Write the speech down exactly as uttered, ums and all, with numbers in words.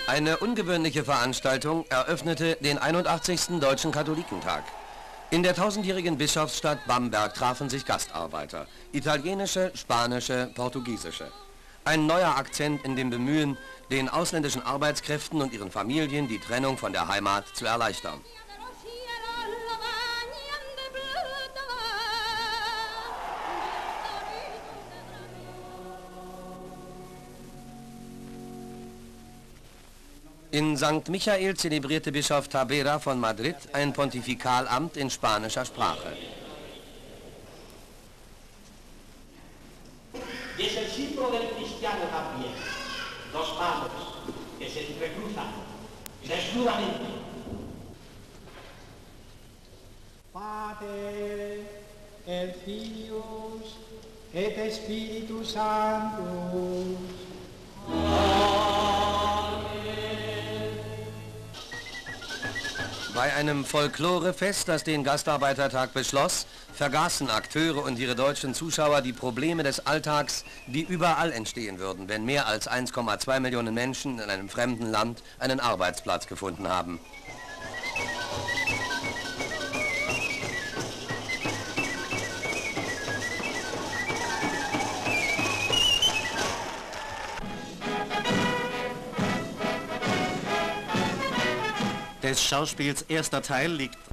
Eine ungewöhnliche Veranstaltung eröffnete den einundachtzigsten Deutschen Katholikentag. In der tausendjährigen Bischofsstadt Bamberg trafen sich Gastarbeiter, italienische, spanische, portugiesische. Ein neuer Akzent in dem Bemühen, den ausländischen Arbeitskräften und ihren Familien die Trennung von der Heimat zu erleichtern. In Sankt Michael zelebrierte Bischof Tavera von Madrid ein Pontifikalamt in spanischer Sprache. Pater, et Filius, et Spiritus Sanctus. Bei einem Folklorefest, das den Gastarbeitertag beschloss, vergaßen Akteure und ihre deutschen Zuschauer die Probleme des Alltags, die überall entstehen würden, wenn mehr als eins Komma zwei Millionen Menschen in einem fremden Land einen Arbeitsplatz gefunden haben. Des Schauspiels erster Teil liegt